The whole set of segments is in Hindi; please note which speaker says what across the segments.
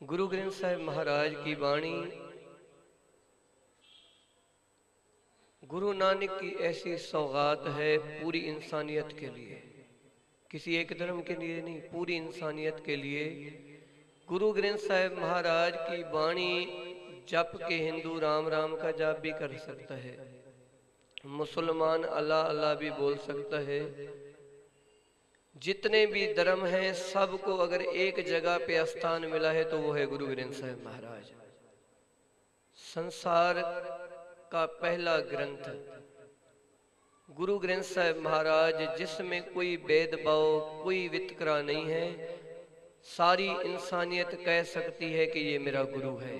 Speaker 1: गुरु ग्रंथ साहिब महाराज की वाणी गुरु नानक की ऐसी सौगात है पूरी इंसानियत के लिए, किसी एक धर्म के लिए नहीं, पूरी इंसानियत के लिए। गुरु ग्रंथ साहिब महाराज की वाणी जप के हिंदू राम राम का जाप भी कर सकता है, मुसलमान अल्लाह अल्लाह भी बोल सकता है। जितने भी धर्म हैं सबको अगर एक जगह पे स्थान मिला है तो वो है गुरु ग्रंथ साहिब महाराज। संसार का पहला ग्रंथ गुरु ग्रंथ साहिब महाराज, जिसमें कोई भेदभाव कोई वितकरा नहीं है। सारी इंसानियत कह सकती है कि ये मेरा गुरु है।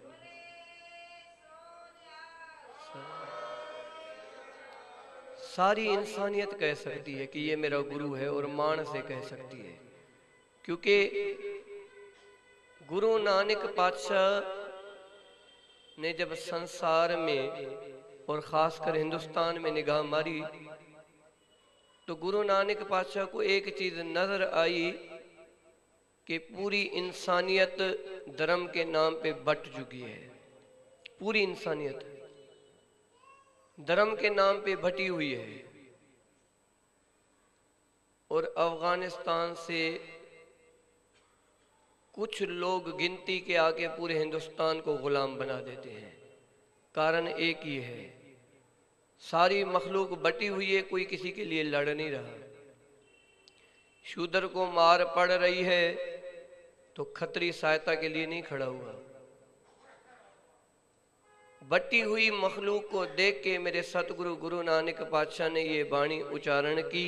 Speaker 1: सारी इंसानियत कह सकती है कि ये मेरा गुरु है और मान से कह सकती है, क्योंकि गुरु नानक पातशाह ने जब संसार में और खासकर हिंदुस्तान में निगाह मारी तो गुरु नानक पातशाह को एक चीज नजर आई कि पूरी इंसानियत धर्म के नाम पे बट चुकी है। पूरी इंसानियत धर्म के नाम पे बटी हुई है और अफगानिस्तान से कुछ लोग गिनती के आगे पूरे हिंदुस्तान को गुलाम बना देते हैं। कारण एक ही है, सारी मखलूक बटी हुई है, कोई किसी के लिए लड़ नहीं रहा। शूद्र को मार पड़ रही है तो खत्री सहायता के लिए नहीं खड़ा हुआ। बटी हुई मखलूक को देख के मेरे सतगुरु गुरु नानक पातशाह ने ये वाणी उच्चारण की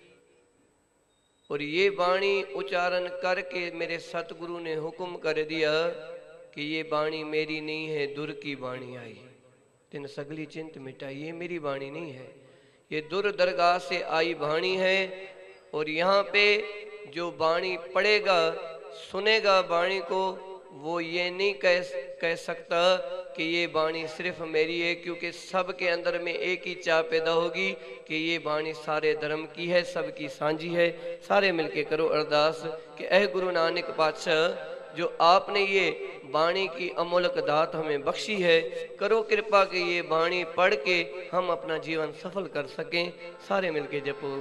Speaker 1: और ये वाणी उच्चारण करके मेरे सतगुरु ने हुक्म कर दिया कि ये वाणी मेरी नहीं है, दुर की वाणी आई, तिन सगली चिंत मिटाई। ये मेरी वाणी नहीं है, ये दुर दरगाह से आई वाणी है। और यहाँ पे जो वाणी पढ़ेगा सुनेगा वाणी को, वो ये नहीं कह सकता कि ये वाणी सिर्फ मेरी है, क्योंकि सबके अंदर में एक ही चाह पैदा होगी कि ये वाणी सारे धर्म की है, सबकी सांझी है। सारे मिलके करो अरदास कि ऐ गुरु नानक पातशाह, जो आपने ये वाणी की अमोलक दात हमें बख्शी है, करो कृपा कि ये वाणी पढ़ के हम अपना जीवन सफल कर सकें। सारे मिलके जपो।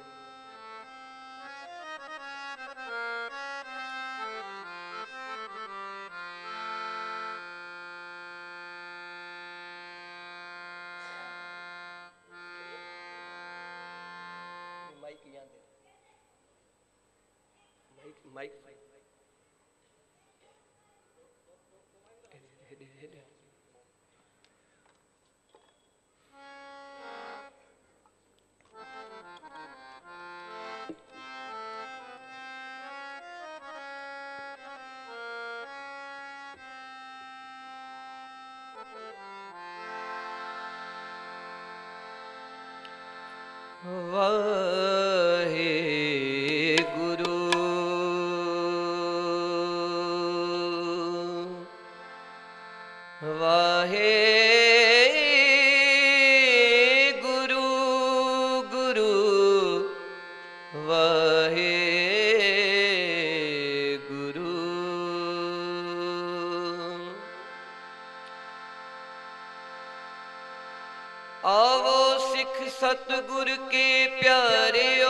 Speaker 1: माइक वाहे गुरु वाहे गुरु गुरु वाहे गुरु। आवो सिख सतगुर के प्यारियो,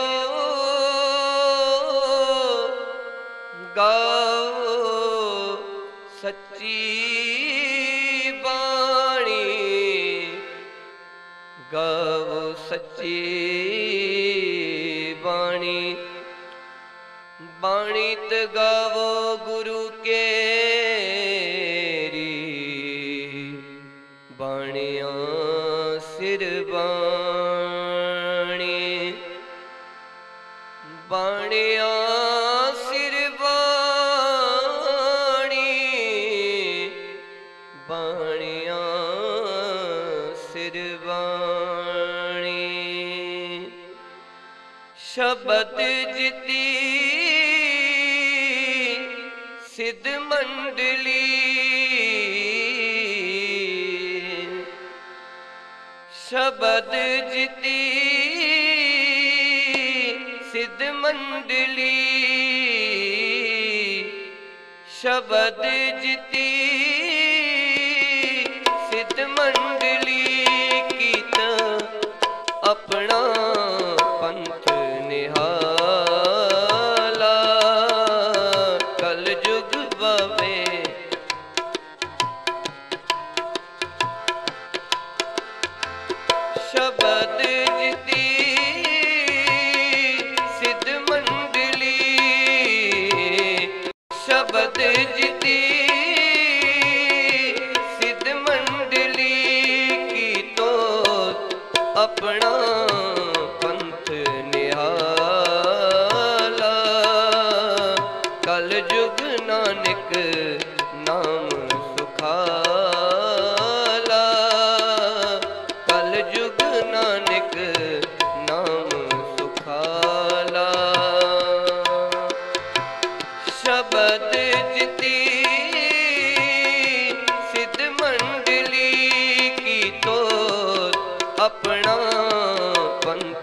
Speaker 1: गाओ सच्ची बाणी, गाओ सच्ची बाणी। बाणी त गावो गुरु केरी, बाणिया सिर बाणी, बाणिया सिर बाणी, बाणिया सिर बाणी। शब्द जिती सिद्ध मंडली, शब्द जिती सिद्ध मंडली, शबद जिती सिद्ध मंडली कीत अपना पंथ निहाला कल जुग बवे शबद जिती सिद्ध मंडली शबद जिती सिद्ध मंडली की तो अपना पंथ निहाला कल जुग नानक नाम सुखाला कल जुग नानक नाम सुखाला शबद जिती सिद्ध मंडली की तो अपना पंथ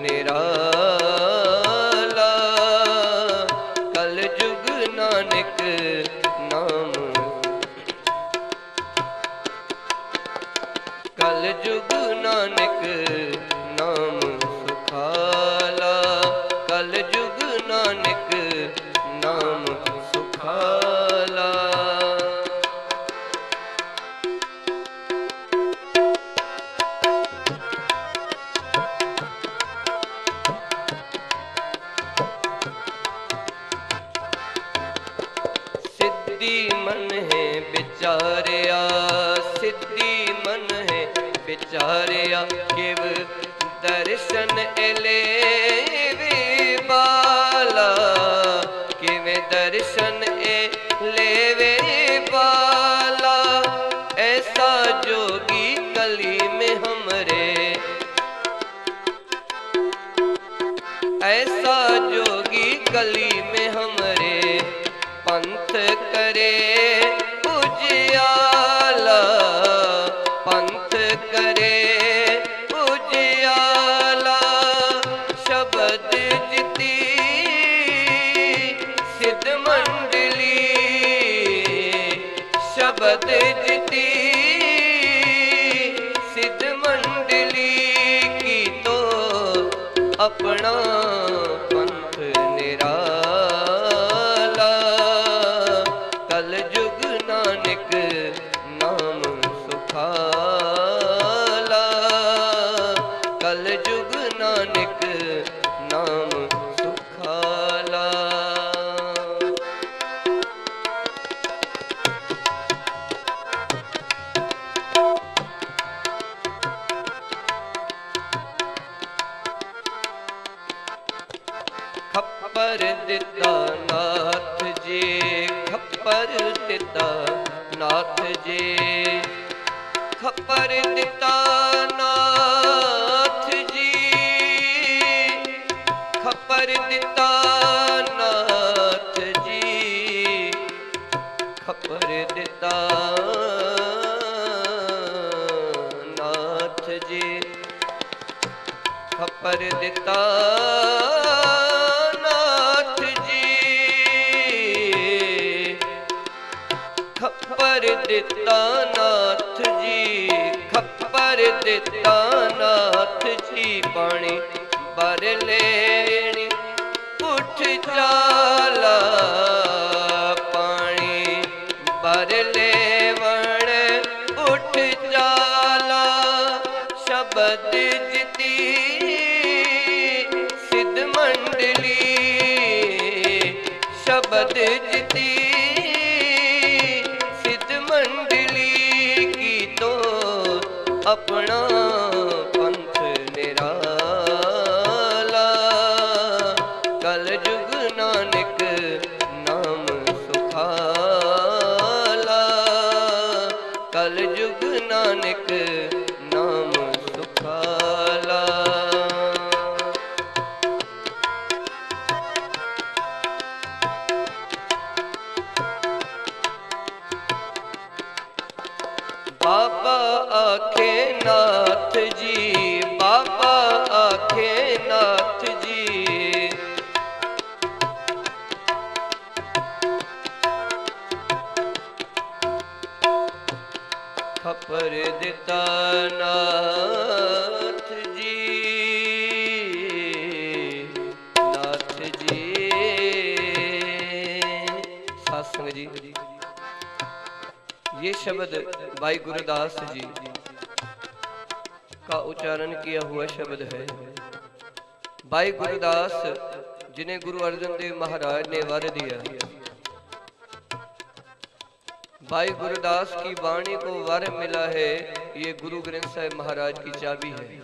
Speaker 1: निराला कल जुग नानक नाम कल जुग नानक नाम सुखाला कल जुग नानक नाम सुखाला सिद्धि मन है विचारिया सिद्धि मन है विचारिया किव दर्शन एलेवे बाला किव दर्शन एलेवे बाला ऐसा जोगी कली में हमरे ऐसा जोगी कली में हमरे पंथ करे उजियाला पंथ करे उजियाला शबद जिती सिद्ध मंडली शबद जिती सिद्ध मंडली की तो अपना पंथ निराला कल जुग नानक नाम सुखाला कल जुग नानक नाम सुखाला खप्पर दिता नाथ जी खप्पर दिता नाथ जी खप्पर दिता नाथ जी खप्पर दिता नाथ जी खप्पर दिता नाथ जी खप्पर दिता खप्पर दिता नाथ जी खप्पर दिता नाथ जी पानी भर लेनी उठ जाला पानी भर लेवण उठ जाला शबद जिती सिद्ध मंडली शबद जिती अपना पंथ निराला कल जुग नानक नाम सुखाला कल जुग नानक नाम सुखाला बाबा आखे नाथ जी बाबा आखे नाथ जी खपर दिता नाथ जी, नाथ जी। सत्संग जी, ये शब्द भाई गुरदास जी का उच्चारण किया हुआ शब्द है। भाई गुरदास जिन्हें गुरु अर्जन देव महाराज ने वर दिया, भाई गुरदास की वाणी को वर मिला है, ये गुरु ग्रंथ साहिब महाराज की चाबी है।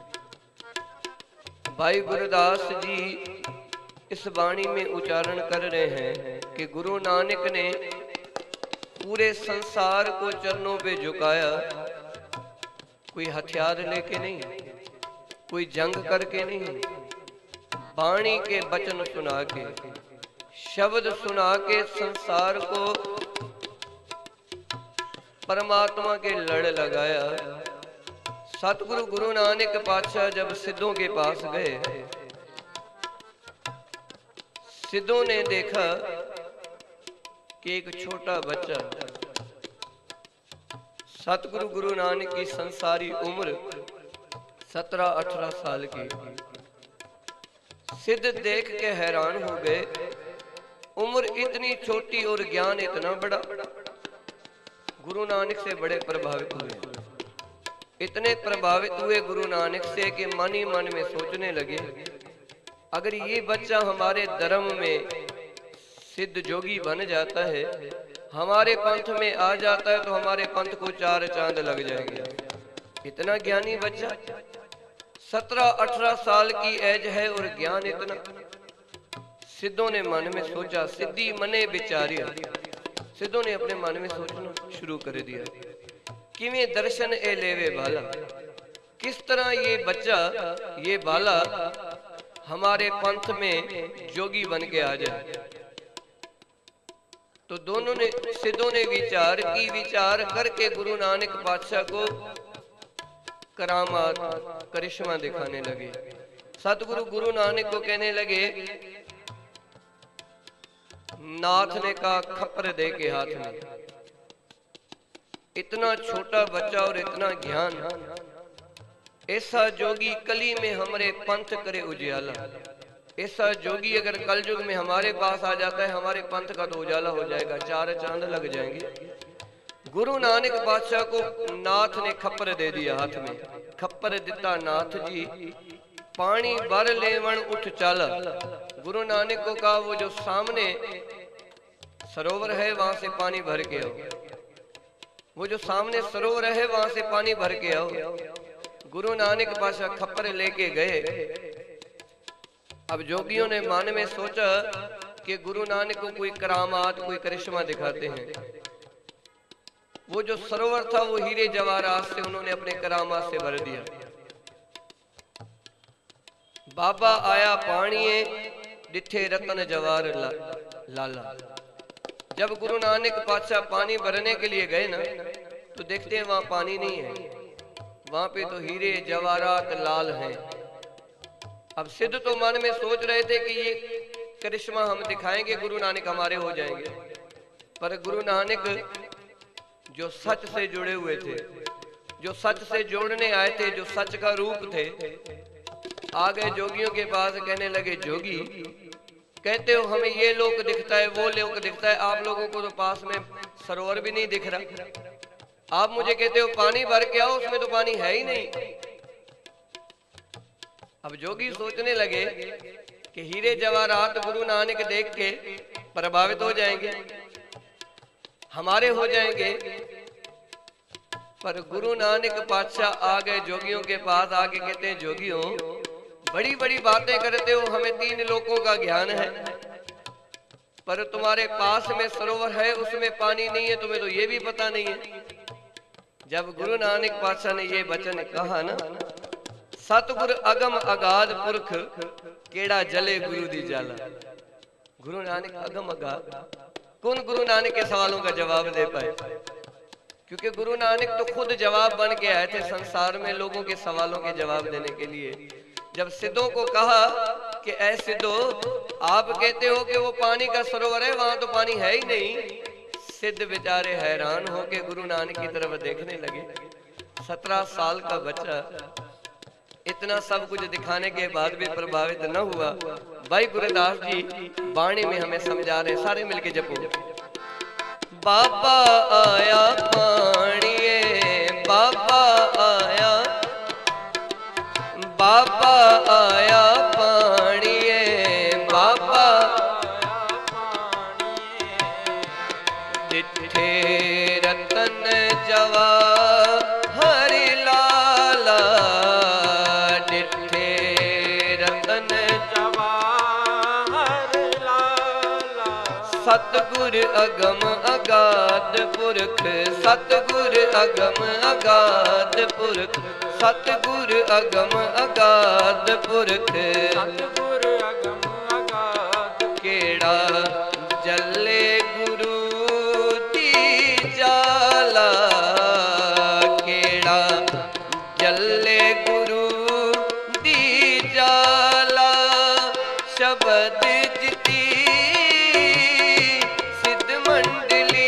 Speaker 1: भाई गुरदास जी इस वाणी में उच्चारण कर रहे हैं कि गुरु नानक ने पूरे संसार को चरणों पे झुकाया, कोई हथियार लेके नहीं, कोई जंग करके नहीं, वाणी के वचन सुना के, शब्द सुना के संसार को परमात्मा के लड़ लगाया। सतगुरु गुरु नानक पातशाह जब सिद्धों के पास गए, सिद्धों ने देखा कि एक छोटा बच्चा, सतगुरु गुरु नानक की संसारी उम्र 17-18 साल की, सिद्ध देख के हैरान हो गए। उम्र इतनी छोटी और ज्ञान इतना बड़ा। गुरु नानक से बड़े प्रभावित हुए, इतने प्रभावित हुए गुरु नानक से कि मन ही मन में सोचने लगे, अगर ये बच्चा हमारे धर्म में सिद्ध जोगी बन जाता है, हमारे पंथ में आ जाता है, तो हमारे पंथ को 4 चांद लग जाएंगे। इतना ज्ञानी बच्चा, 17-18 साल की एज है और ज्ञान इतना। सिद्धों ने मन में सोचा, सिद्धि मने विचारिया। सिद्धों ने अपने मन में सोचना शुरू कर दिया, किवें दर्शन ए लेवे बाला, किस तरह ये बच्चा, ये बाला हमारे पंथ में जोगी बन के आ जाए। तो दोनों ने, सिद्धों ने विचार की, विचार करके गुरु नानक पातशाह को करामात, करिश्मा दिखाने लगे। सतगुरु गुरु नानक को कहने लगे, नाथ ने कहा खप्पर दे के हाथ में। इतना छोटा बच्चा और इतना ज्ञान, ऐसा जोगी कली में हमारे पंथ करे उजियाला। ऐसा जोगी अगर कलयुग में हमारे पास आ जाता है, हमारे पंथ का तो उजाला हो जाएगा, 4 चांद लग जाएंगे। गुरु नानक बादशाह को नाथ ने खप्पर दे दिया हाथ में। खप्पर दिता नाथ जी, पानी भर लेवन उठ चाला। गुरु नानक को कहा, वो जो सामने सरोवर है वहां से पानी भर के आओ, वो जो सामने सरोवर है वहां से पानी भर के आओ। गुरु नानक पातशाह खप्पर लेके गए। अब जोगियों ने मन में सोचा कि गुरु नानक को कोई करामात, कोई करिश्मा दिखाते हैं। वो जो सरोवर था वो हीरे जवाहरात से उन्होंने अपने करामात से भर दिया। बाबा आया पानिए, डिठे रतन जवार लाला। जब गुरु नानक पातशाह पानी भरने के लिए गए ना, तो देखते हैं वहां पानी नहीं है, वहां पे तो हीरे जवाहरात लाल हैं। अब सिद्ध तो मन में सोच रहे थे कि ये करिश्मा हम दिखाएंगे, गुरु नानक हमारे हो जाएंगे। पर गुरु नानक जो सच से जुड़े हुए थे, जो सच से जोड़ने आए थे, जो सच का रूप थे, आ गए जोगियों के पास। कहने लगे, जोगी कहते हो हमें ये लोक दिखता है, वो लोक दिखता है, आप लोगों को तो पास में सरोवर भी नहीं दिख रहा। आप मुझे कहते हो पानी भर के आओ, उसमें तो पानी है ही नहीं। अब जोगी सोचने लगे कि हीरे जवाहरात गुरु नानक देख के प्रभावित हो जाएंगे, हमारे हो जाएंगे। पर गुरु नानक पातशाह आ गए जोगियों के पास, आके कहते हैं, जोगियों बड़ी बड़ी बातें करते हो, हमें 3 लोकों का ज्ञान है, पर तुम्हारे पास में सरोवर है, उसमें पानी नहीं है, तुम्हें तो ये भी पता नहीं है। जब गुरु नानक पातशाह ने ये वचन कहा ना, सतगुर अगम अगाध पुरख केड़ा जले गुरु दी जाला। गुरु नानक अगम अगाध, कौन गुरु नानक के सवालों का जवाब दे पाए? क्योंकि गुरु नानक तो खुद जवाब बन के आए थे संसार में लोगों के सवालों के जवाब देने के लिए। जब सिद्धों को कहा कि ऐ सिद्धो, आप कहते हो कि वो पानी का सरोवर है, वहां तो पानी है ही नहीं, सिद्ध बेचारे हैरान होके गुरु नानक की तरफ देखने लगे। 17 साल का बच्चा इतना सब कुछ दिखाने के बाद भी प्रभावित न हुआ। भाई गुरुदास जी वाणी में हमें समझा रहे, सारे मिलके जपो। बाबा आया पाणिए, बाबा आया, बाबा आया पाणिए, बाबा डिठे रतन जवाहर लाला, डिठे रतन जवाहर लाला। सतगुर अगम अगाध पुरख, सतगुर अगम अगाध पुरख, सतगुर अगम अगाध पुरख, सतगुर अगम अगाध। केड़ा जले गुरु दी जाला, केड़ा जले गुरु दी जाला। शबद जिती सिद्ध मंडली,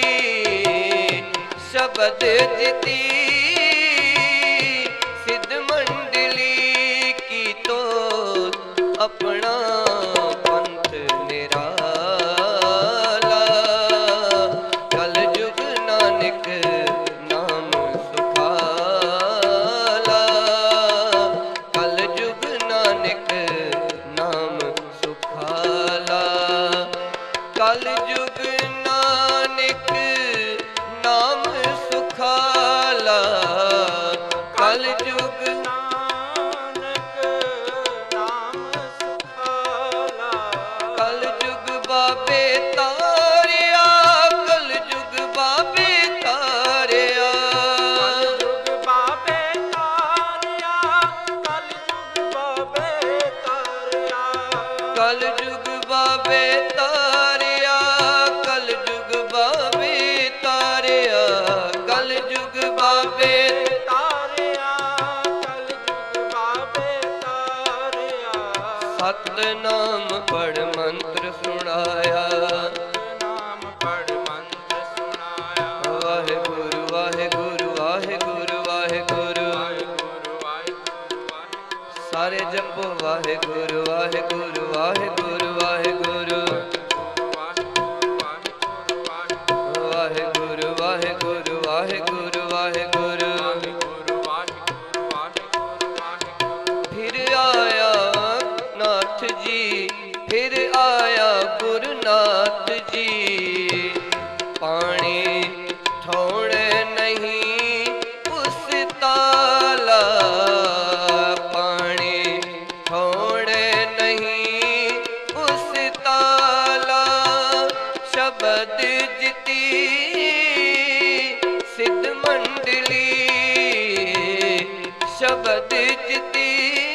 Speaker 1: शबद जिती अपना पंथ निराला। कल जुग नानक नाम सुखाला, कल जुग नानक नाम सुखाला। कल जुग नानक नाम सुखाला, कल जुग बाबे तारिया, कल जुग बाबे तारिया, कल जुग बाबे तारिया, कल जुग बाबे तारिया, कल जुग बाबे तारिया, कल जुग बाबे तारिया। सतनाम पढ़ मंत्र सुनाया, नाम पढ़ मंत्र सुनाया। वाहेगुरु वाहेगुरु वाहेगुरु वाहेगुरु वाहेगुरु। सारे जपो वाहेगुरु वाहेगुरु वाहेगुरु वाहेगुरु वाहेगुरु वाहेगुरु वाहेगुरु वाहेगुरु। फिर आया नाथ जी, फिर आया गुरुनाथ जी। पानी थोड़े नहीं उस ताला, पानी थोड़े नहीं उस ताला। शबद जिती सिद्ध मंडली, शबद जिती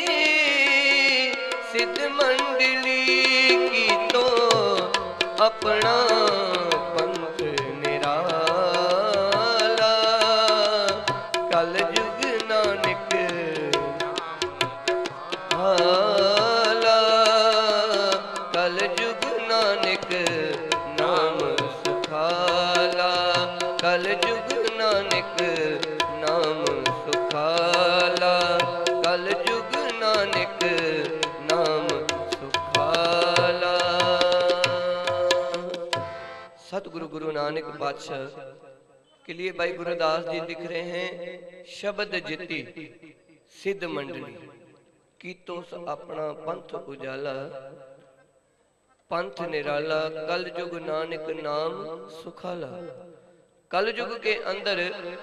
Speaker 1: सिद्ध मंडली। की तो अपना पंथ निराला, कल जुग नानक हाला, कल जुग नानक नाम सुखाला, कल जुग नानक नाम सुखाला, कल जुग नानक नाम सुखाला। सतगुरु गुरु नानक पातशाह के लिए भाई गुरुदास जी लिख रहे हैं, शब्द जिति सिद्ध मंडली की तो अपना पंथ उजाला, पंथ निराला। कल जुग नानक नाम सुखाला। कल जुग के अंदर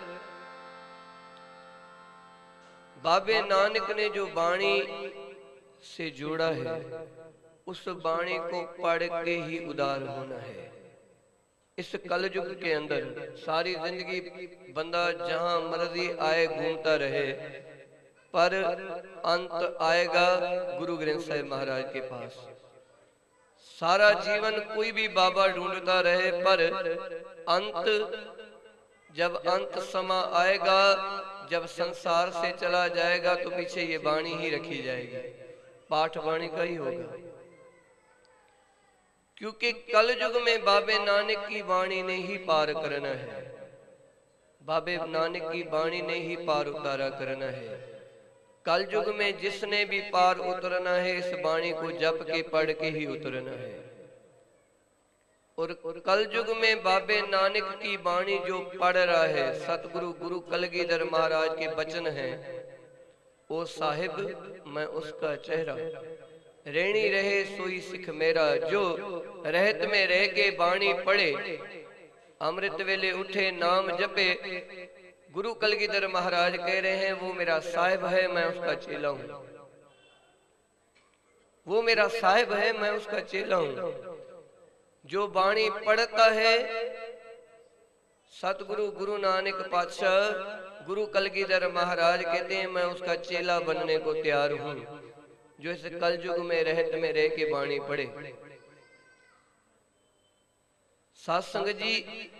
Speaker 1: बाबे नानक ने जो वाणी से जोड़ा है, उस वाणी को पढ़ के ही उदार होना है। इस कल युग के अंदर सारी जिंदगी बंदा जहां मर्जी आए घूमता रहे, पर अंत आएगा गुरु ग्रंथ साहिब महाराज के पास। सारा जीवन कोई भी बाबा ढूंढता रहे, पर अंत जब अंत समा आएगा, जब संसार से चला जाएगा, तो पीछे ये वाणी ही रखी जाएगी, पाठ वाणी का ही होगा। क्योंकि कलयुग में बाबे नानक की वाणी ने ही पार करना है, बाबे नानक की वाणी ने ही पार उतारा करना है। कलयुग में जिसने भी पार उतरना है इस वाणी को जप के पढ़ के ही उतरना है। और कलयुग में बाबे नानक की वाणी जो पढ़ रहा है, सतगुरु गुरु कलगीधर महाराज के वचन हैं, ओ साहिब मैं उसका चेहरा, रेणी रहे सोई सिख मेरा। जो रहत में रह के वाणी पढ़े, अमृत वेले उठे नाम जपे, गुरु कलगीधर महाराज कह रहे हैं वो मेरा साहिब है, मैं उसका चेला हूं। वो मेरा साहिब है, मैं उसका चेला हूं। जो वाणी पढ़ता है, सतगुरु गुरु नानक पातशाह गुरु कलगीधर महाराज कहते हैं मैं उसका चेला बनने को तैयार हूं, जो इस कलयुग में रहत में रह के वाणी पढ़े। सत्संग जी,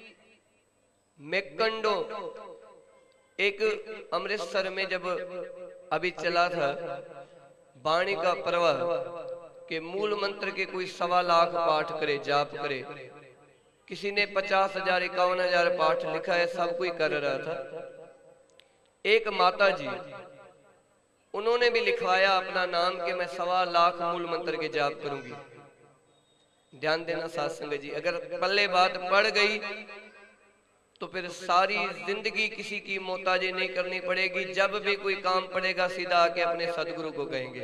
Speaker 1: मेकंडो एक अमृतसर में जब अभी चला था वाणी का प्रवाह के मूल मंत्र के कोई 1.25 लाख पाठ करे, जाप करे। किसी ने 50,000 51,000 पाठ लिखा है, सब कोई कर रहा था। एक माता जी, उन्होंने भी लिखवाया अपना नाम कि मैं 1.25 लाख मूल मंत्र के जाप करूंगी। ध्यान देना सत्संग जी, अगर पल्ले बात पड़ गई तो फिर सारी जिंदगी किसी की मोहताजी नहीं करनी पड़ेगी। जब भी कोई काम पड़ेगा सीधा आके अपने सदगुरु को कहेंगे,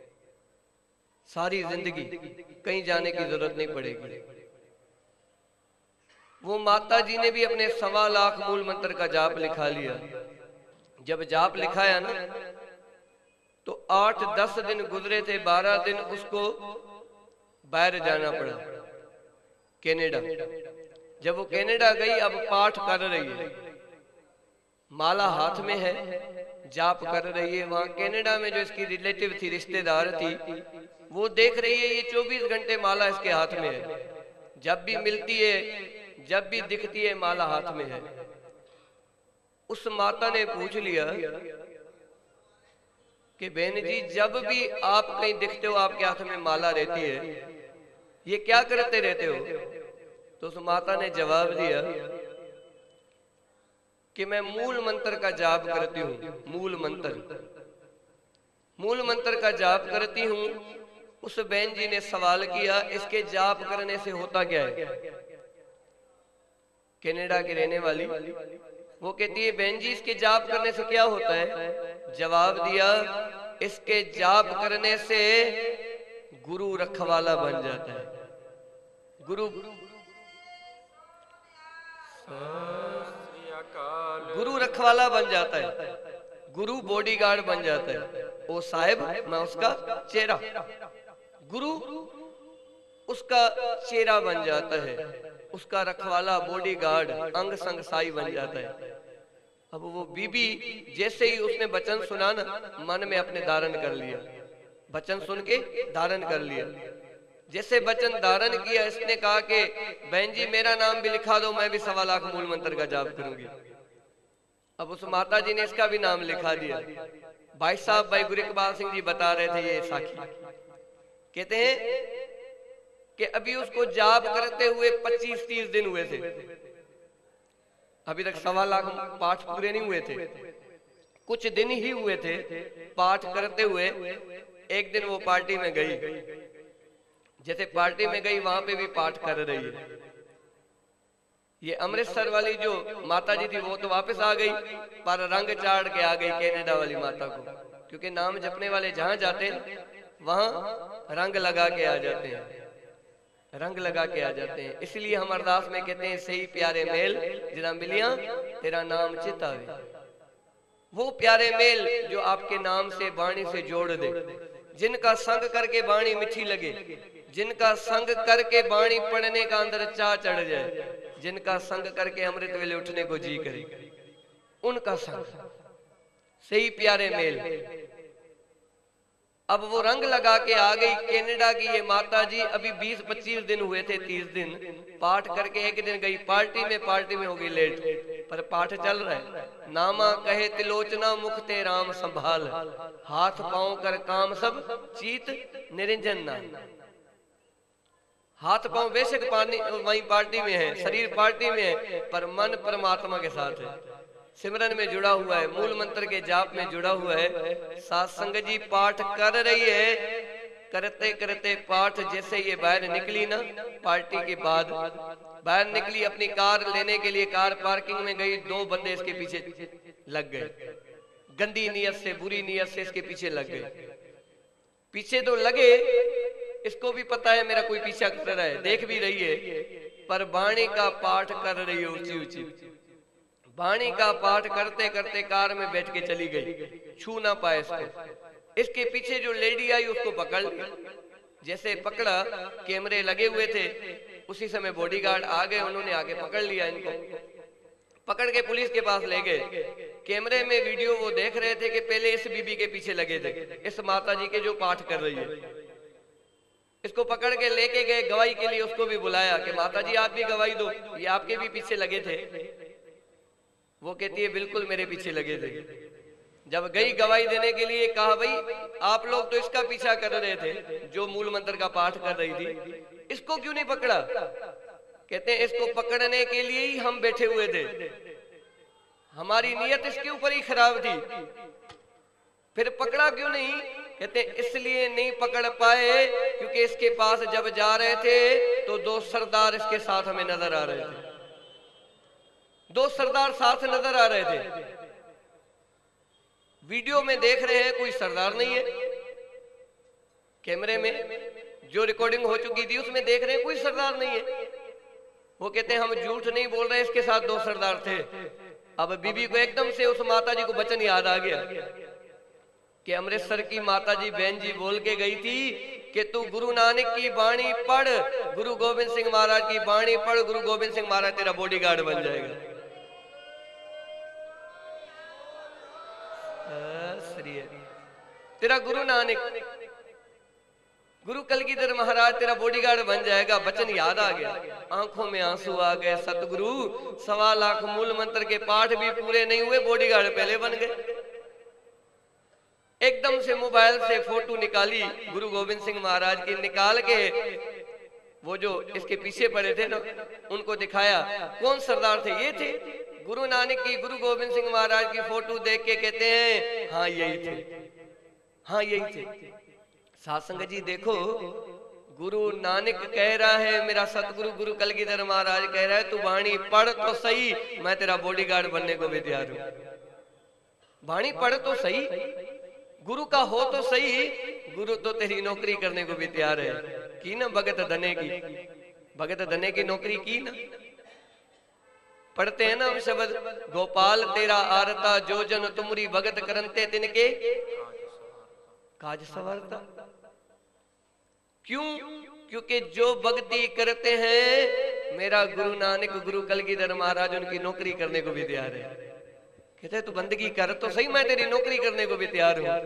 Speaker 1: सारी जिंदगी कहीं जाने की जरूरत नहीं पड़ेगी। वो माता जी ने भी अपने 1.25 लाख मूल मंत्र का जाप लिखा लिया। जब जाप लिखाया ना तो 8-10 दिन गुजरे थे, 12 दिन उसको बाहर जाना पड़ा, कनाडा। जब वो कनाडा गई, अब पाठ कर रही है, माला हाथ में है, जाप कर रही है। वहां कनाडा में जो इसकी रिलेटिव थी, रिश्तेदार थी, वो देख रही है ये 24 घंटे माला इसके हाथ में है। जब भी मिलती है, जब भी दिखती है, माला हाथ में है। उस माता ने पूछ लिया कि बहन जी जब भी आप कहीं दिखते हो आपके हाथ में माला रहती है, ये क्या करते रहते हो? तो उस माता ने जवाब दिया कि मैं मूल मंत्र का जाप करती हूँ। मूल मंत्र का जाप करती हूँ। उस बहन जी ने सवाल किया इसके जाप करने से होता क्या है? कनाडा की रहने वाली वो कहती है बहन जी इसके जाप करने से क्या होता है? जवाब दिया इसके जाप करने से गुरु रखवाला बन जाता है। गुरु रखवाला बन जाता है, गुरु बॉडीगार्ड बन जाता है। ओ साहिब मैं उसका चेहरा, गुरु उसका चेहरा बन जाता है, उसका रखवाला बॉडीगार्ड अंग संग साई बन जाता है। अब वो बीबी जैसे ही उसने वचन सुना ना, मन में अपने धारण कर लिया, वचन सुन के धारण कर लिया। जैसे वचन धारण किया, इसने कहा कि बहन जी मेरा नाम भी लिखा दो, मैं भी 1.25 लाख मूल मंत्र का जाप करूंगी। अब उस माता जी ने इसका भी नाम लिखा दिया। भाई साहब भाई गुरु इकबाल सिंह जी बता रहे थे, ये साखी कहते हैं कि अभी उसको जाप करते हुए 25-30 दिन हुए थे, अभी तक 1.25 लाख पाठ पूरे नहीं हुए थे, कुछ दिन ही हुए थे पाठ करते हुए। एक दिन वो पार्टी में गई, जैसे पार्टी में गई वहां पे भी पाठ कर रही है। ये अमृतसर वाली जो माता जी थी वो तो वापस आ गई, पर रंग चाड़ के आ गई कनाडा वाली माता को, क्योंकि नाम जपने वाले जहां जाते हैं वहां रंग लगा के आ जाते हैं, रंग लगा के आ जाते हैं। इसलिए हम अरदास में कहते हैं सही प्यारे मेल जिना मिलिया तेरा नाम चितावे। वो प्यारे मेल जो आपके नाम से वाणी से जोड़ दे, जिनका संग करके वाणी मीठी लगे, जिनका संग करके वाणी पढ़ने का अंदर चाह चढ़ जाए, जिनका संग करके अमृत वेले उठने को जी करे, उनका संग सही प्यारे मेल। अब वो रंग लगा के आ गई कनाडा की ये माता जी। अभी 20-25 दिन हुए थे, 30 दिन पाठ करके एक दिन गई पार्टी में हो गई लेट, पर पाठ चल रहा है। नामा कहे तिलोचना मुख ते राम संभाल, हाथ पांव कर काम सब चीत निरंजन नाम। हाथ पांव बेशक वहीं पार्टी में है, शरीर पार्टी में है, पर मन परमात्मा के साथ है, सिमरन में जुड़ा हुआ है, मूल मंत्र के जाप में जुड़ा हुआ है। साथ संगत जी पाठ कर रही है, करते करते पाठ जैसे ये बाहर निकली ना, पार्टी के बाद बाहर निकली, अपनी कार लेने के लिए कार पार्किंग में गई, दो बंदे इसके पीछे लग गए, गंदी नीयत से, बुरी नीयत से इसके पीछे लग गए। पीछे तो लगे, इसको भी पता है मेरा कोई पीछा कर रहा है, देख भी रही है, पर वाणी का पाठ कर रही है ऊंची ऊंची। वाणी का पाठ करते करते कार में बैठ के चली गई, छू ना पाए इसको। इसके पीछे जो लेडी आई उसको पकड़ लिया, जैसे पकड़ा, कैमरे लगे हुए थे, उसी समय बॉडीगार्ड आ गए, उन्होंने आगे पकड़ लिया इनको, पकड़ के पुलिस के पास ले गए। कैमरे में वीडियो वो देख रहे थे कि पहले इस बीबी के पीछे लगे थे, इस माता जी के जो पाठ कर रही है। इसको पकड़ के लेके गए गवाही के लिए, उसको भी बुलाया कि माता जी आप भी गवाही दो, ये आपके भी पीछे लगे थे। वो कहती है बिल्कुल मेरे पीछे लगे थे। जब गई गवाही देने के लिए, कहा भाई आप लोग तो इसका पीछा कर रहे थे जो मूल मंत्र का पाठ कर रही थी, इसको क्यों नहीं पकड़ा? कहते हैं इसको पकड़ने के लिए ही हम बैठे हुए थे, हमारी नीयत इसके ऊपर ही खराब थी, फिर पकड़ा क्यों नहीं? कहते इसलिए नहीं पकड़ पाए क्योंकि इसके पास जब जा रहे थे तो दो सरदार इसके साथ हमें नजर आ रहे थे, दो सरदार साथ नजर आ रहे थे। वीडियो में देख रहे हैं कोई सरदार नहीं है, कैमरे में जो रिकॉर्डिंग हो चुकी थी उसमें देख रहे हैं कोई सरदार नहीं है। वो कहते हैं हम झूठ नहीं बोल रहे, इसके साथ दो सरदार थे। अब बीबी को एकदम से उस माता जी को वचन याद आ गया कि अमृतसर की माता जी बहन जी बोल के गई थी कि तू गुरु नानक की बाणी पढ़, गुरु गोविंद सिंह महाराज की बाणी पढ़, गुरु गोविंद सिंह महाराज तेरा बॉडीगार्ड बन जाएगा। तेरा गुरु नानक, गुरु कलगीधर महाराज तेरा बॉडीगार्ड बन जाएगा। वचन याद आ गया, आंखों में आंसू आ गए। सतगुरु 1.25 लाख मूल मंत्र के पाठ भी पूरे नहीं हुए, बॉडीगार्ड पहले बन गए। एकदम से मोबाइल से फोटो निकाली गुरु गोविंद सिंह महाराज की, निकाल के वो जो इसके पीछे पड़े थे ना उनको दिखाया। कौन सरदार थे? ये थे गुरु नानक की, गुरु गोविंद सिंह महाराज की फोटो देख के कहते हैं हाँ यही थे, हाँ यही थे। सासंग जी देखो, गुरु नानक कह रहा है, मेरा सतगुरु गुरु कलगीधर महाराज कह रहा है तू वाणी पढ़ तो सही, मैं तेरा बॉडीगार्ड बनने को भी तैयार हूं। वाणी पढ़ तो सही, गुरु का हो तो सही, गुरु तो तेरी नौकरी करने को भी तैयार है। की ना भगत धने की, भगत धने की नौकरी की ना। पढ़ते हैं ना हम शब्द, गोपाल तेरा आरता जो जन तुमरी भगत करनते तिनके काज सवारता। क्यों? क्योंकि जो भक्ति करते हैं मेरा गुरु नानक गुरु कलगीधर महाराज उनकी नौकरी करने को भी तैयार है। कहते हैं तू बंदगी कर तो सही, मैं तेरी नौकरी करने को भी तैयार हूं।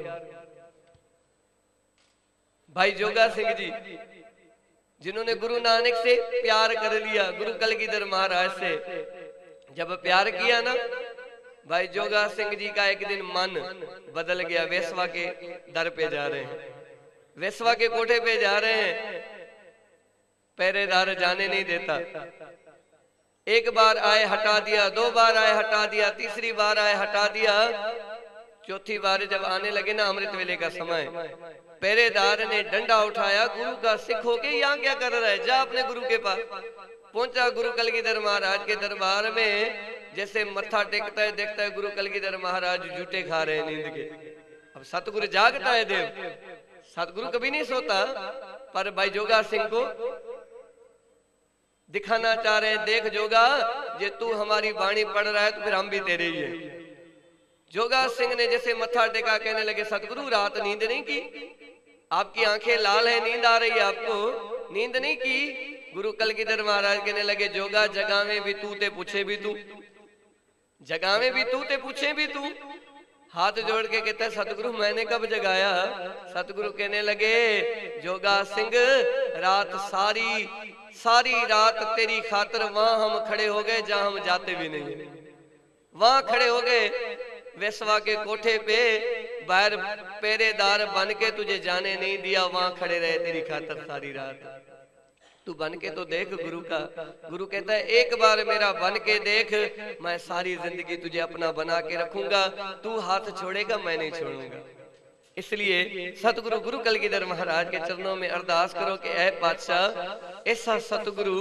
Speaker 1: भाई जोगा सिंह जी जिन्होंने गुरु नानक से प्यार कर लिया, गुरु कलगीधर महाराज से जब प्यार किया ना, भाई जोगा सिंह जी का एक दिन मन बदल गया। वेसवा के दर पे जा रहे हैं, वेसवा के कोठे पे जा रहे हैं, पहरेदार जाने नहीं देता। एक बार आए हटा दिया, 2 बार आए हटा दिया, तीसरी बार आए हटा दिया, चौथी बार जब आने लगे ना अमृत वेले का समय, पहरेदार ने डंडा उठाया, गुरु का सिख होके यहाँ क्या कर रहा है, जा अपने गुरु के पास। पहुंचा गुरु कलगीधर महाराज के दरबार में, जैसे मत्था टेकता है देखता है गुरु कलगीधर महाराज जूटे खा रहे हैं नींद के। अब सतगुरु जागता है देव, सतगुरु कभी नहीं सोता, पर भाई जोगा सिंह को दिखाना चाह रहे हैं, देख जोगा जे तू हमारी वाणी पढ़ रहा है तो फिर हम भी तेरे ही है। जोगा सिंह ने जैसे मत्था टेका, कहने लगे सतगुरु रात नींद नहीं की, आपकी आंखें लाल है, नींद आ रही है आपको, नींद नहीं की। गुरु कलगीधर महाराज कहने लगे जोगा जगावे भी तू ते पूछे भी तू, जगावे भी तू ते पूछे भी तू। हाथ जोड़ के कहता है सतगुरु मैंने कब जगाया? सतगुरु कहने लगे जोगा सिंह रात सारी रात तेरी खातर वहां हम खड़े हो गए जहां हम जाते भी नहीं, वहां खड़े हो गए वेसवा के कोठे पे, बाहर पहरेदार बन के तुझे जाने नहीं दिया, वहां खड़े रहे तेरी खातर सारी रात। तू बन के तो देख गुरु का। गुरु कहता है एक बार मेरा बन के देख, मैं सारी जिंदगी तुझे अपना बना के रखूंगा, तू हाथ छोड़ेगा मैं नहीं छोड़ूंगा। इसलिए सतगुरु गुरु कलगीधर महाराज के चरणों में अरदास करो कि ऐ पातशाह, ऐसा सतगुरु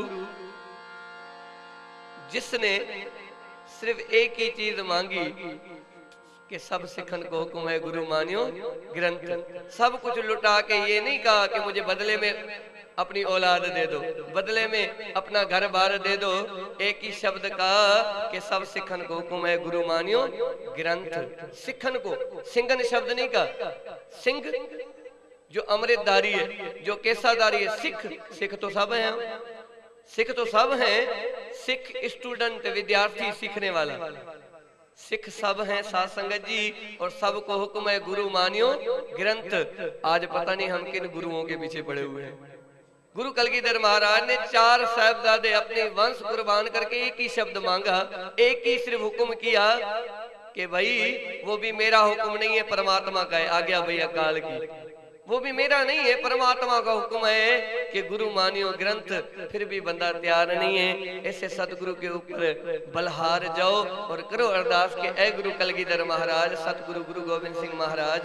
Speaker 1: जिसने सिर्फ एक ही चीज मांगी कि सब सिखन को हुक्म है गुरु मानियो ग्रंथ। सब कुछ लुटा के ये नहीं कहा कि मुझे बदले में अपनी औलाद दे दो, बदले में अपना घर बार दे दो। एक ही शब्द कहा कि सब सिखन को हुक्म है गुरु मानियो ग्रंथ। सिखन को सिंगन शब्द नहीं कहा। सिंह जो अमृतधारी है, जो केसाधारी है। सिख, सिख तो सब है, सिख तो सब हैं। सिख स्टूडेंट, विद्यार्थी, सीखने वाला, सिख सब हैं साथ संगत जी। और सबको हुक्म है गुरु मानियो ग्रंथ। आज पता नहीं हम किन गुरुओं के पीछे पड़े हुए हैं। गुरु कलगीधर महाराज ने 4 साहिबजादे अपने वंश कुर्बान करके एक ही शब्द मांगा, एक ही सिर्फ हुक्म किया कि भाई वो भी मेरा हुक्म नहीं है, परमात्मा का है। आ गया भैया काल की, वो भी मेरा नहीं है, परमात्मा का हुक्म है कि गुरु मानियो ग्रंथ। फिर भी बंदा तैयार नहीं है। ऐसे सतगुरु के ऊपर बलहार जाओ और करो अरदास के ऐ गुरु कलगीधर महाराज, सतगुरु गुरु गोविंद सिंह महाराज,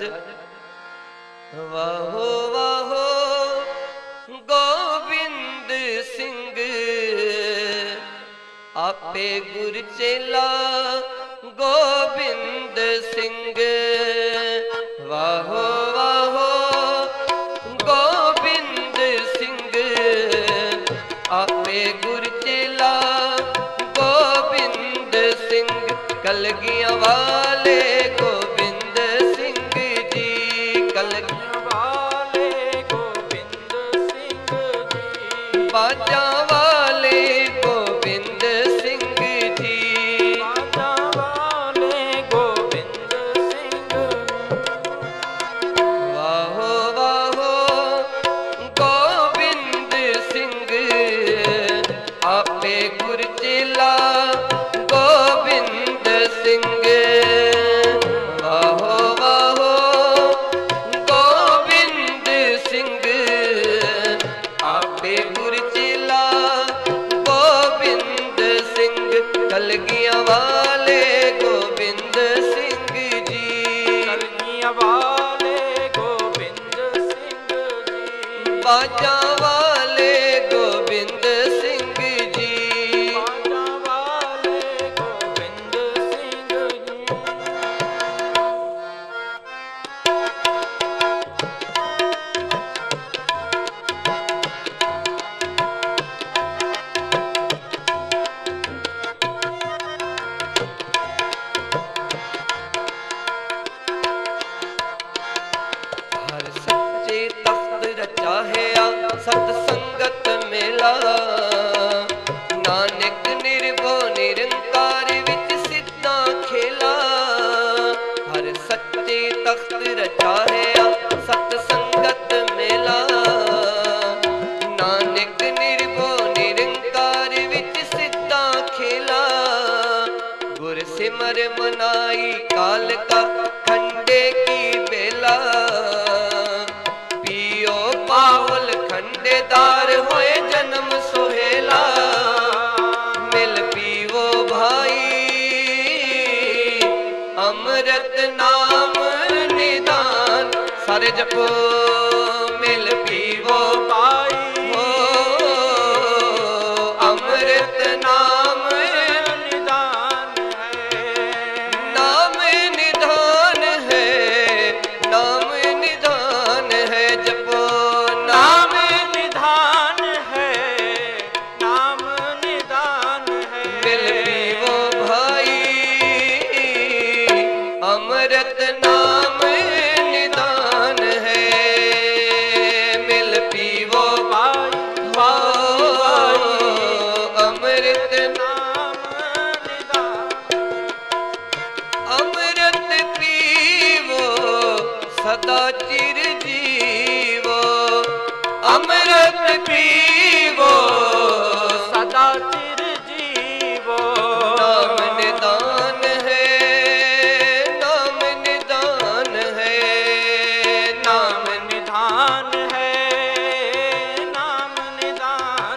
Speaker 1: वाहो वाहो गोविंद सिंह आपे गुर चेला गोविंद सिंह। वाहो वाहो गोविंद सिंह आपे गुर चेला गोविंद सिंह। कलगियां वाले गोविंद सिंह जी, कलगियां वाले गोविंद सिंह जी, बाजा वाले गोविंद सिंह जी, बाजा वाले गोविंद सिंह। वाहो वाहो गोविंद सिंह आपे गुर चेला गोविंद सिंह। वाहो वाहो गोविंद सिंह आपे गुर चेला गोविंद सिंह। कलगियां वाले गोविंद सिंह जी, कलगियां वाले गोविंद सिंह जी, बाजा वाले गोविंद सिंह जी, बाजा वाले गोविंद सिंह जी। हर सच्चे तख्त रचा है सत संगत मेला, नानक निर्भो निरंकार विच सिद्धा खेला। हर सच्चे तख्त रचा है सत संगत मेला, नानक निर्भो निरंकार विच सिद्धा खेला। गुर सिमर मनाई काल का खंडे की बेला, पियो पावल खंडेदार होए जन्म सोहेला। मिल पीवो भाई अमृत नाम निदान, सारे जपो मिल पीवो भाई हो अमृत नाम निदान है, नाम निदान है, नाम निदान है। जपो नाम निधान है, नाम निदान है। मिल पीवो भाई अमृत नाम निदान है। मिल पीवो भाई अमृत नाम निदान। अमृत पीवो सदा चिर जीवो, अमृत पीवो सदा चिर जीवो। नाम निदान है, नाम निदान है, नाम निधान है, नाम निदान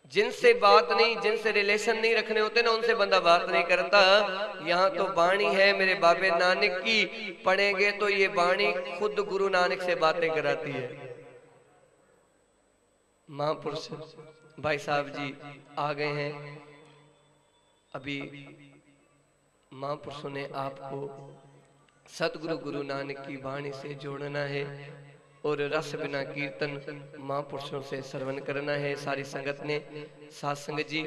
Speaker 1: जिनसे बात नहीं, जिनसे रिलेशन नहीं रखने होते ना, उनसे बंदा बात नहीं करता। यहाँ तो बाणी है मेरे बाबे नानक की, पढ़ेंगे तो ये बाणी खुद गुरु नानक से बातें कराती है। महापुरुष भाई साहब जी आ गए हैं। अभी महापुरुषों ने आपको सतगुरु गुरु नानक की वाणी से जोड़ना है और रस बिना कीर्तन महापुरुषों से श्रवण करना है। सारी संगत ने, साथ संगत जी,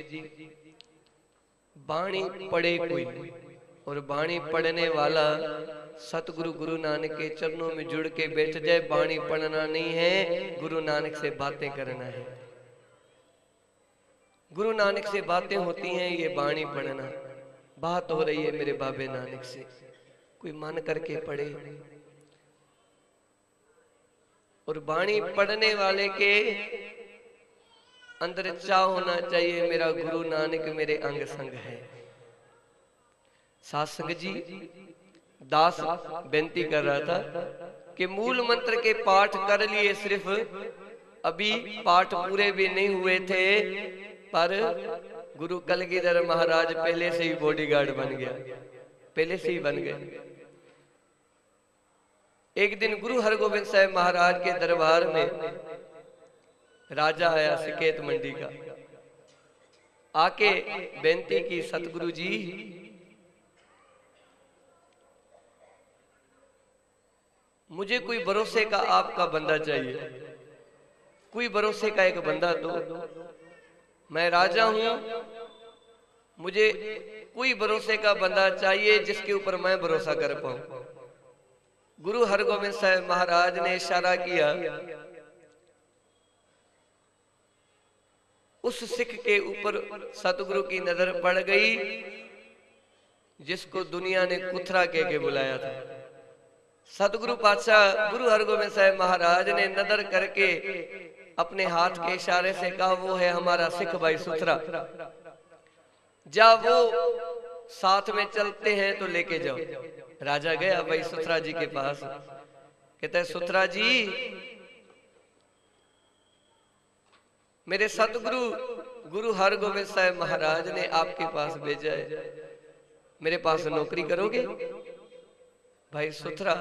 Speaker 1: वाणी पढ़े कोई और वाणी पढ़ने वाला सतगुरु गुरु नानक के चरणों में जुड़ के बैठ जाए। वाणी पढ़ना नहीं है, गुरु नानक से बातें करना है। गुरु नानक से बातें होती हैं, ये वाणी पढ़ना। बात हो रही है मेरे बाबे नानक से, कोई मन करके पढ़े। और वाणी पढ़ने वाले के अंदर चाह होना चाहिए, मेरा गुरु नानक मेरे अंग संग है। साथ संग जी, दास बेनती कर रहा था कि मूल मंत्र के पाठ कर लिए, सिर्फ अभी पाठ पूरे भी नहीं हुए थे, पर गुरु कलगीधर महाराज पहले से ही बॉडीगार्ड बन गया, पहले से ही बन गए। एक दिन गुरु हरगोविंद साहब महाराज के दरबार में राजा आया सिकेत मंडी का, आके बेनती की, सतगुरु जी मुझे कोई भरोसे का आपका बंदा चाहिए, कोई भरोसे का एक बंदा दो। मैं राजा हूं, मुझे कोई भरोसे का बंदा चाहिए जिसके ऊपर मैं भरोसा कर पाऊं। गुरु हरगोविंद साहब महाराज ने इशारा किया, उस सिख के ऊपर सतगुरु की नजर पड़ गई जिसको दुनिया ने कुथरा कह के बुलाया था। सतगुरु पातशाह गुरु हरगोविंद साहब महाराज ने नजर करके अपने हाथ के इशारे से कहा, वो है हमारा सिख भाई सुथरा, जा वो साथ में चलते हैं तो लेके जाओ। राजा गया भाई सुथरा जी के पास, कहता है, सुथरा जी मेरे सतगुरु गुरु हरगोविंद साहब महाराज ने आपके पास भेजा है, मेरे पास नौकरी करोगे? भाई सुथरा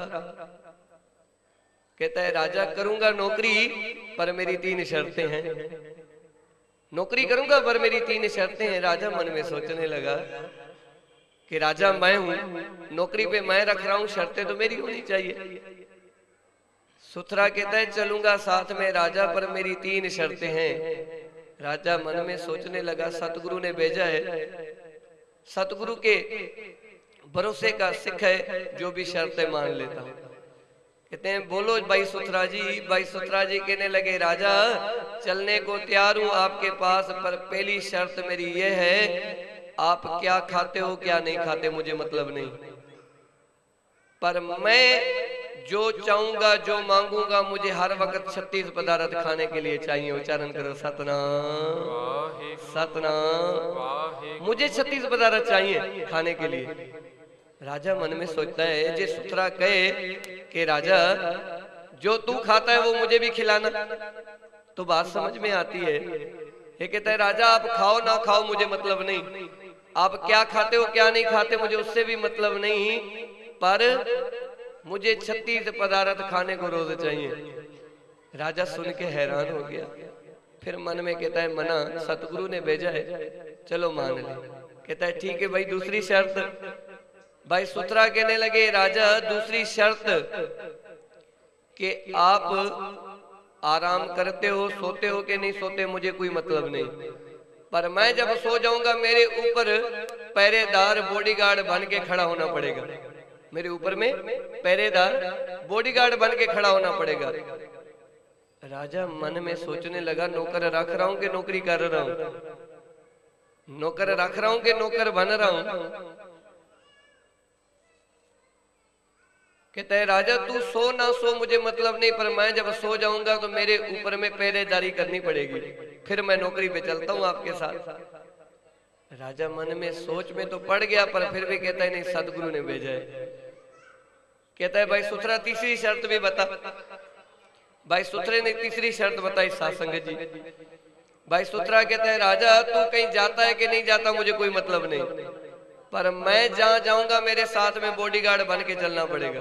Speaker 1: कहता है, राजा करूंगा नौकरी, पर मेरी 3 शर्तें हैं। नौकरी करूंगा पर मेरी 3 शर्तें हैं। राजा मन में सोचने लगा कि राजा मैं हूं, नौकरी पे मैं रख रहा हूं, शर्तें तो मेरी होनी चाहिए। सुथरा कहता है, चलूंगा साथ में राजा, पर मेरी 3 शर्तें हैं। राजा मन में सोचने लगा, सतगुरु ने भेजा है, सतगुरु के भरोसे का सिख है, जो भी शर्तें मान लेता हूं। कहते हैं, बोलो भाई सुथरा जी। भाई सुथरा जी कहने लगे, राजा चलने को तैयार हूं आपके पास, पर पहली शर्त मेरी यह है, आप क्या खाते हो क्या नहीं खाते मुझे मतलब नहीं, पर मैं जो चाहूंगा जो मांगूंगा मुझे हर वक्त 36 पदार्थ खाने के लिए चाहिए। उच्चारण करो, सतनाम सतनाम। मुझे 36 पदार्थ चाहिए खाने के लिए। राजा मन में सोचता है, जे सुथरा कहे कि राजा जो तू खाता है वो मुझे भी खिलाना, तो बात समझ में आती है। ये कहता है, राजा आप खाओ ना खाओ मुझे मतलब नहीं, आप क्या खाते हो क्या नहीं खाते मुझे उससे भी मतलब नहीं, पर मुझे 36 पदार्थ खाने को रोज चाहिए। राजा सुन के हैरान हो गया, फिर मन में कहता है, मना सतगुरु ने भेजा है, चलो मान ले। कहता है, ठीक है भाई, दूसरी शर्त। भाई सुथरा कहने लगे, राजा दूसरी शर्त कि आप आराम करते हो सोते हो कि नहीं सोते मुझे कोई मतलब नहीं, पर मैं जब सो जाऊंगा मेरे ऊपर पहरेदार बॉडीगार्ड बन के खड़ा होना पड़ेगा, मेरे ऊपर में पहरेदार बॉडीगार्ड बन के खड़ा होना पड़ेगा। राजा मन में सोचने लगा, नौकर रख रहा हूं कि नौकरी कर रहा हूं, नौकर रख रहा हूं कि नौकर बन रहा हूं। कहता है, राजा तू सो ना सो मुझे मतलब नहीं, पर मैं जब सो जाऊंगा तो मेरे ऊपर में पहरेदारी करनी पड़ेगी, फिर मैं नौकरी पे चलता हूं आपके साथ। राजा मन में सोच में तो पड़ गया, पर फिर भी कहता है, नहीं सतगुरु ने भेजा है। कहता है, भाई सुथरा तीसरी शर्त भी बता। भाई सुथरे ने तीसरी शर्त बताई, सासंग जी। भाई सुथरा कहते हैं राजा तू कहीं जाता है कि नहीं जाता मुझे कोई मतलब नहीं, पर मैं जहां जाऊंगा मेरे साथ में बॉडीगार्ड बन के चलना पड़ेगा।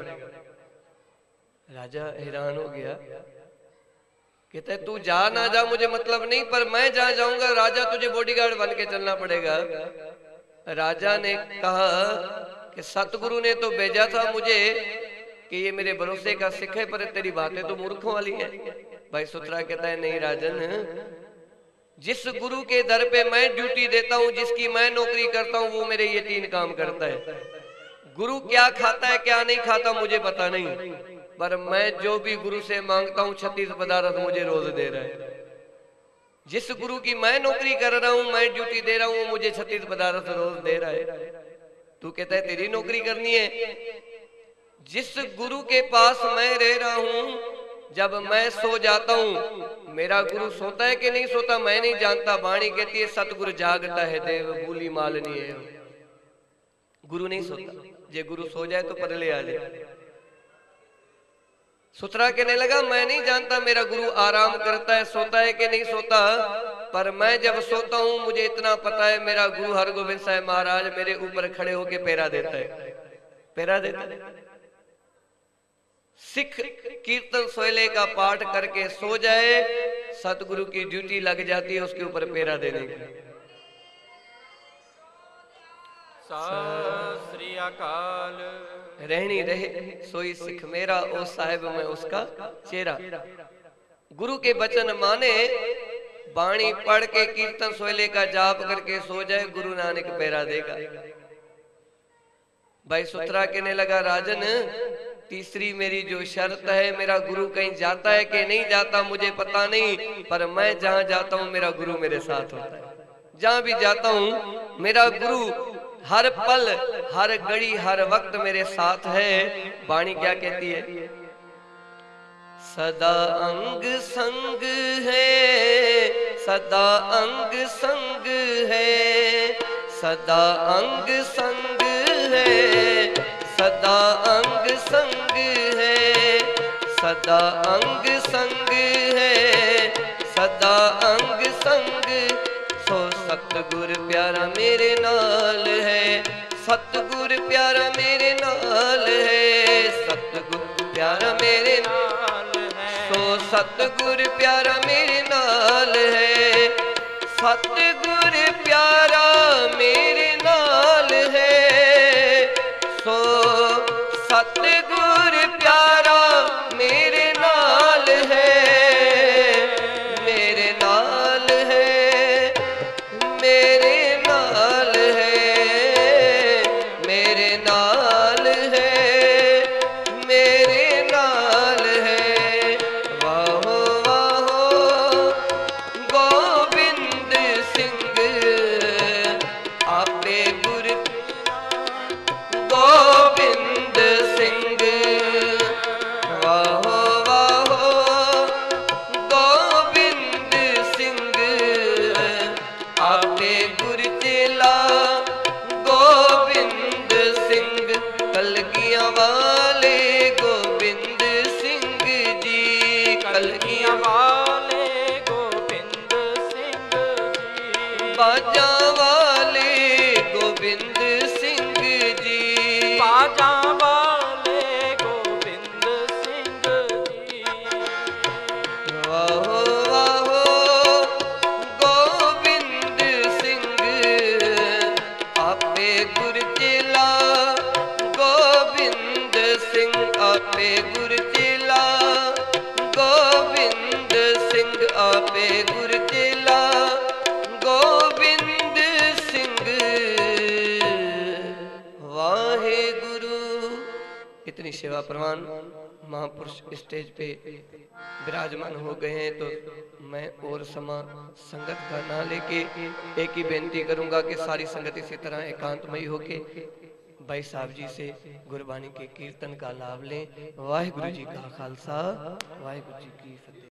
Speaker 1: राजा हैरान हो गया, कहते तू जा ना जा मुझे मतलब नहीं, पर मैं जहां जाऊंगा राजा तुझे बॉडीगार्ड बन के चलना पड़ेगा। राजा ने कहा कि सतगुरु ने तो भेजा था मुझे कि ये मेरे भरोसे का सिख है, पर तेरी बातें तो मूर्खों वाली हैं। भाई सुथरा कहता है नहीं राजन, जिस गुरु के दर पे मैं ड्यूटी देता हूं, जिसकी मैं नौकरी करता हूं, वो मेरे ये 3 काम करता है। गुरु क्या खाता है क्या नहीं खाता मुझे पता नहीं, पर मैं जो भी गुरु से मांगता हूं 36 पदार्थ मुझे रोज दे रहा है। जिस गुरु की मैं नौकरी कर रहा हूं, मैं ड्यूटी दे रहा हूं, वो मुझे 36 पदार्थ रोज दे रहा है। तू कहता है तेरी नौकरी करनी है। जिस गुरु के पास मैं रह रहा हूं, जब मैं सो जाता हूं, मेरा गुरु सोता है कि नहीं सोता मैं नहीं जानता। वाणी कहती है सतगुरु जागता है देव भूली मालनी है। गुरु नहीं सोता, जे गुरु सो जाए तो परले आ जाए। सुथरा कहने लगा मैं नहीं जानता मेरा गुरु आराम करता है सोता है कि नहीं सोता, पर मैं जब सोता हूं मुझे इतना पता है मेरा गुरु हरगोबिंद साहब महाराज मेरे ऊपर खड़े होके पैरा देता है, पैरा देता है। सिख कीर्तन सोहले का पाठ करके सो जाए, सतगुरु की ड्यूटी लग जाती है उसके ऊपर पैरा देने की।
Speaker 2: सत श्री अकाल।
Speaker 1: रहनी रहे सोई सिख मेरा, ओ साहिब मैं उसका चेहरा। गुरु के वचन माने, बाणी पढ़ के कीर्तन सोहले का जाप करके सो जाए, गुरु नानक पैरा देगा। भाई सुथरा कहने लगा राजन तीसरी मेरी जो शर्त है, मेरा गुरु कहीं जाता है कि नहीं जाता मुझे पता नहीं, पर मैं जहां जाता हूं मेरा गुरु मेरे साथ होता है। जहां भी जाता हूं मेरा गुरु हर पल हर घड़ी हर वक्त मेरे साथ है। वाणी क्या कहती है? सदा अंग संग है, सदा अंग संग है, सदा अंग संग है, सदा अंग संग है, सदा अंग संग है, सदा अंग संग। सो सतगुर प्यारा मेरे नाल है, सतगुर प्यारा मेरे नाल है, सतगुर प्यारा मेरे नाल है। सो सतगुर प्यारा मेरे नाल है, सतगुर प्यारा मेरे नाल है। सो सतगुर प्यारा मेरे नाल है, मेरे नाल है, मेरे नाल है, मेरे नाल है, मेरे नाल है। वाहो वाहो गोविंद सिंह आपे गुर गोविंद सिंह। वाहो वाहो गोविंद सिंह आपे गुर चेला गोविंद सिंह। कलगियां वाले गोविंद सिंह जी, कलगियां
Speaker 2: वाले गोविंद सिंह जी,
Speaker 1: बाजा वाले गोविंद सिंह जी,
Speaker 2: बाजा वाले गोविंद सिंह जी।
Speaker 1: वाहो वाहो गोविंद सिंह आपे गुर चेला गोविंद सिंह, आपे गुर चेला गोविंद सिंह, आपे गुर चेला गोविंद सिंह। वाहे गुरु। इतनी सेवा प्रवान महापुरुष स्टेज पे विराजमान हो गए हैं, तो मैं और समा संगत का ना लेके एक ही बेनती करूंगा कि सारी संगत इसी तरह एकांतमयी होके भाई साहब जी से गुरबाणी के कीर्तन का लाभ लें। वाहिगुरु जी का खालसा, वाहिगुरु जी की फतेह।